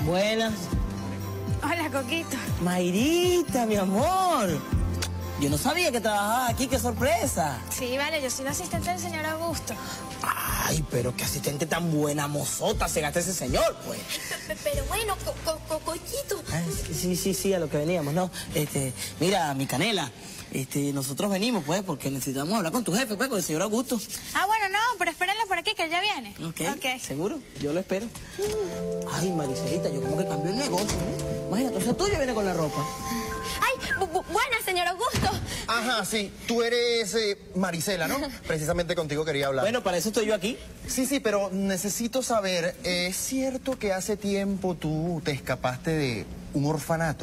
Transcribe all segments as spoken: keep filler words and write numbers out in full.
Buenas. Hola, Coquito. Mayrita, mi amor. Yo no sabía que trabajabas aquí, qué sorpresa. Sí, vale, yo soy la asistente del señor Augusto. Ay, pero qué asistente tan buena mozota se gasta ese señor, pues. Pero bueno, co co co Coquito. Ah, sí, sí, sí, a lo que veníamos, ¿no? Este, mira, mi canela, este, nosotros venimos, pues, porque necesitamos hablar con tu jefe, pues, con el señor Augusto. Ah, bueno, no, pero espérenlo por aquí, que él ya viene. Ok, okay. ¿seguro? Yo lo espero. Ay, Maricelita, yo como que cambió el negocio, ¿eh? Imagínate, o sea, tú ya vienes con la ropa. Ay, bu bu buenas, señor Augusto. Ajá, sí. Tú eres eh, Marisela, ¿no? Precisamente contigo quería hablar. Bueno, para eso estoy yo aquí. Sí, sí, pero necesito saber, ¿es cierto que hace tiempo tú te escapaste de un orfanato?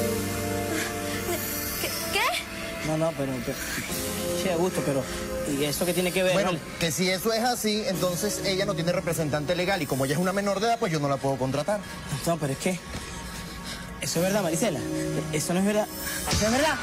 ¿Qué? ¿Qué? No, no, pero... pero sí, Augusto, pero... ¿Y eso qué tiene que ver? Bueno, ¿Vale? que si eso es así, entonces ella no tiene representante legal y como ella es una menor de edad, pues yo no la puedo contratar. No, pero es que... Eso es verdad, Marisela. Eso no es verdad. Eso es verdad.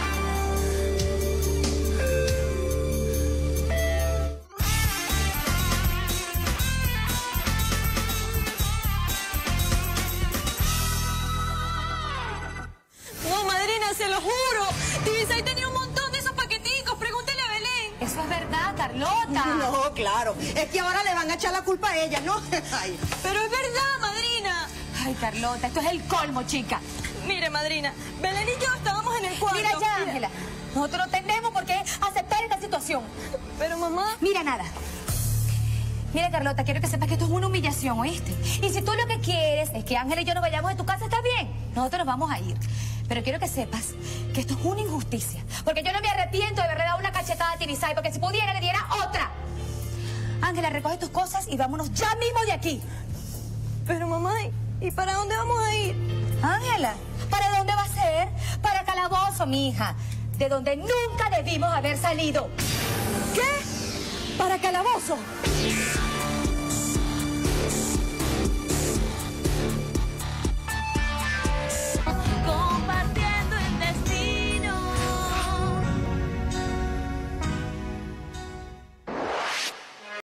No, madrina, se lo juro. Divisay tenía un montón de esos paqueticos. Pregúntele a Belén. Eso es verdad, Carlota. No, claro. Es que ahora le van a echar la culpa a ella, ¿no? Ay. Pero es verdad, madrina. Ay, Carlota, esto es el colmo, chica. Mire, madrina, Belén y yo estábamos en el cuarto. Mira ya, Ángela. Nosotros no tenemos por qué aceptar esta situación. Pero, mamá... Mira, nada. Mira, Carlota, quiero que sepas que esto es una humillación, ¿oíste? Y si tú lo que quieres es que Ángela y yo nos vayamos de tu casa, está bien. Nosotros nos vamos a ir. Pero quiero que sepas que esto es una injusticia. Porque yo no me arrepiento de haberle dado una cachetada a Divisay, porque si pudiera le diera otra. Ángela, recoge tus cosas y vámonos ya mismo de aquí. Pero, mamá, ¿y para dónde vamos a ir? Ángela, ¿para dónde va a ser? Para Calabozo, mi hija. De donde nunca debimos haber salido. ¿Qué? ¿Para Calabozo?